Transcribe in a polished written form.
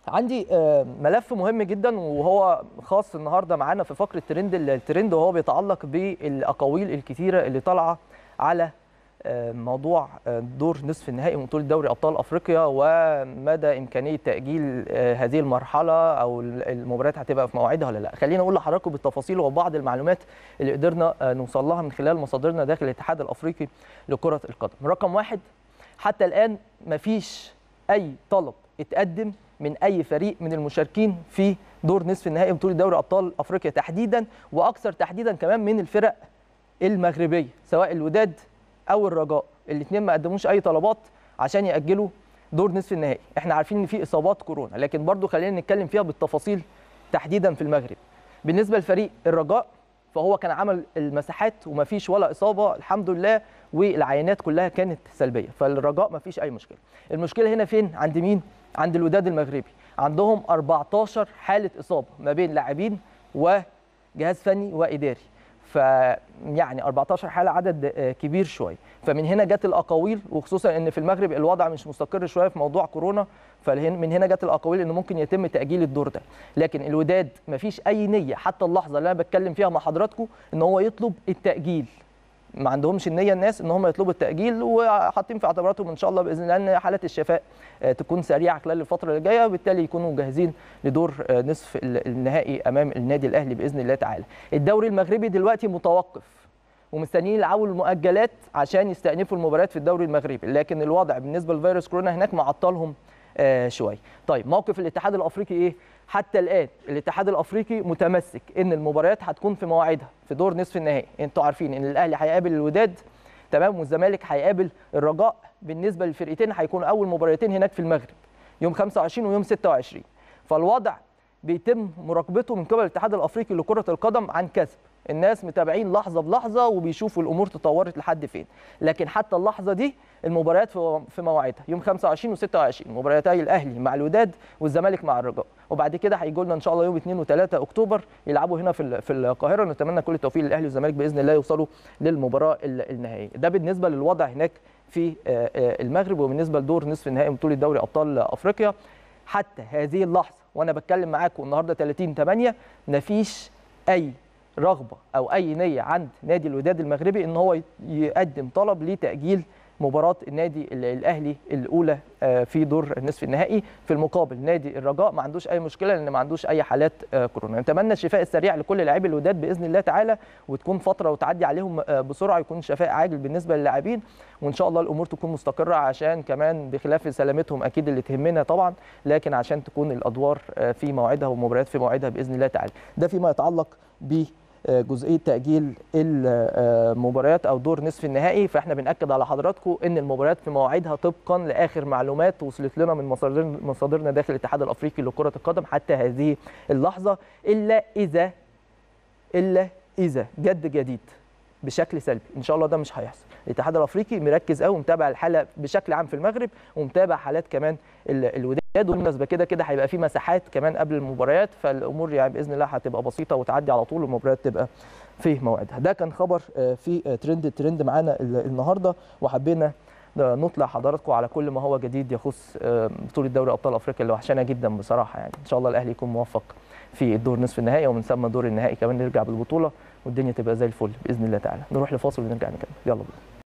عندي ملف مهم جدا وهو خاص النهارده معانا في فقره الترند وهو بيتعلق بالاقاويل الكثيره اللي طالعه على موضوع دور نصف النهائي من بطوله دوري ابطال افريقيا ومدى امكانيه تاجيل هذه المرحله او المباريات هتبقى في موعدها ولا لا. خلينا اقول لحضراتكم بالتفاصيل وبعض المعلومات اللي قدرنا نوصل لها من خلال مصادرنا داخل الاتحاد الافريقي لكره القدم. رقم واحد، حتى الان مفيش اي طلب اتقدم من اي فريق من المشاركين في دور نصف النهائي بطوله دوري ابطال افريقيا تحديدا، واكثر تحديدا كمان من الفرق المغربيه سواء الوداد او الرجاء. الاثنين ما قدموش اي طلبات عشان ياجلوا دور نصف النهائي. احنا عارفين ان في اصابات كورونا، لكن برضو خلينا نتكلم فيها بالتفاصيل تحديدا في المغرب. بالنسبه لفريق الرجاء فهو كان عمل المساحات وما فيش ولا اصابه الحمد لله، والعينات كلها كانت سلبيه، فالرجاء ما فيش اي مشكله. المشكله هنا فين؟ عند مين؟ عند الوداد المغربي. عندهم 14 حاله اصابه ما بين لاعبين وجهاز فني واداري، فيعني 14 حاله عدد كبير شويه. فمن هنا جت الاقاويل، وخصوصا ان في المغرب الوضع مش مستقر شويه في موضوع كورونا، فمن هنا جت الاقاويل انه ممكن يتم تاجيل الدور ده. لكن الوداد مفيش اي نيه حتى اللحظه اللي انا بتكلم فيها مع حضراتكم ان هو يطلب التاجيل. ما عندهمش النيه الناس ان هم يطلبوا التاجيل، وحاطين في اعتباراتهم ان شاء الله باذن الله ان حالات الشفاء تكون سريعه خلال الفتره اللي جايه، وبالتالي يكونوا جاهزين لدور نصف النهائي امام النادي الاهلي باذن الله تعالى. الدوري المغربي دلوقتي متوقف ومستنيين يلعبوا المؤجلات عشان يستأنفوا المباريات في الدوري المغربي، لكن الوضع بالنسبه لفيروس كورونا هناك معطلهم شويه. طيب موقف الاتحاد الافريقي ايه؟ حتى الان الاتحاد الافريقي متمسك ان المباريات هتكون في مواعيدها في دور نصف النهائي. انتوا عارفين ان الاهلي هيقابل الوداد تمام، والزمالك هيقابل الرجاء. بالنسبه للفرقتين هيكونوا اول مباراتين هناك في المغرب يوم 25 ويوم 26. فالوضع بيتم مراقبته من قبل الاتحاد الافريقي لكره القدم عن كسب. الناس متابعين لحظه بلحظه وبيشوفوا الامور تطورت لحد فين، لكن حتى اللحظه دي المباريات في مواعيدها يوم 25 و26، مبارياتي الاهلي مع الوداد والزمالك مع الرجاء، وبعد كده هيجوا لنا ان شاء الله يوم 2 و3 اكتوبر يلعبوا هنا في القاهره. نتمنى كل التوفيق للاهلي والزمالك باذن الله يوصلوا للمباراه النهائيه. ده بالنسبه للوضع هناك في المغرب، وبالنسبه لدور نصف النهائي بطوله دوري ابطال افريقيا حتى هذه اللحظه وانا بتكلم معاكم النهارده 30/8 مفيش اي رغبه او اي نيه عند نادي الوداد المغربي ان هو يقدم طلب لتاجيل مباراه النادي الاهلي الاولى في دور نصف النهائي. في المقابل نادي الرجاء ما عندوش اي مشكله لان ما عندوش اي حالات كورونا. نتمنى الشفاء السريع لكل لاعبي الوداد باذن الله تعالى، وتكون فتره وتعدي عليهم بسرعه، يكون شفاء عاجل بالنسبه للاعبين، وان شاء الله الامور تكون مستقره عشان كمان بخلاف سلامتهم اكيد اللي تهمنا طبعا، لكن عشان تكون الادوار في موعدها والمباريات في موعدها باذن الله تعالى. ده فيما يتعلق ب جزئيه تاجيل المباريات او دور نصف النهائي. فاحنا بناكد على حضراتكم ان المباريات في مواعيدها طبقا لاخر معلومات وصلت لنا من مصادرنا داخل الاتحاد الافريقي لكره القدم حتى هذه اللحظه، الا اذا جد جديد بشكل سلبي. ان شاء الله ده مش هيحصل. الاتحاد الافريقي مركز قوي ومتابع الحاله بشكل عام في المغرب، ومتابع حالات كمان الوداد، وبالنسبه كده هيبقى في مساحات كمان قبل المباريات، فالامور يعني باذن الله هتبقى بسيطه وتعدي على طول والمباريات تبقى في موعدها. ده كان خبر في الترند معانا النهارده، وحبينا نطلع حضراتكم على كل ما هو جديد يخص بطوله دوري ابطال افريقيا اللي وحشانا جدا بصراحه. يعني ان شاء الله الاهلي يكون موفق في الدور نصف النهائي، ومن ثم دور النهائي كمان نرجع بالبطوله والدنيا تبقى زي الفل باذن الله تعالى. نروح لفاصل ونرجع نكمل، يلا بينا.